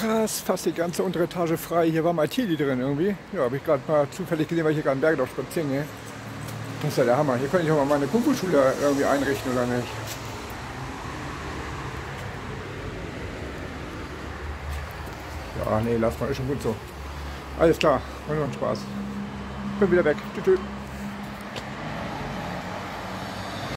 krass, fast die ganze untere Etage frei. Hier war mal Tilly drin irgendwie. Ja, habe ich gerade mal zufällig gesehen, weil ich hier gerade einen Berg spazieren gehe. Das ist ja der Hammer. Hier könnte ich auch mal meine Kung-Fu-Schule irgendwie einrichten, oder nicht? Ja, nee, lass mal, ist schon gut so. Alles klar, war nur ein Spaß. Bin wieder weg. Tschüss.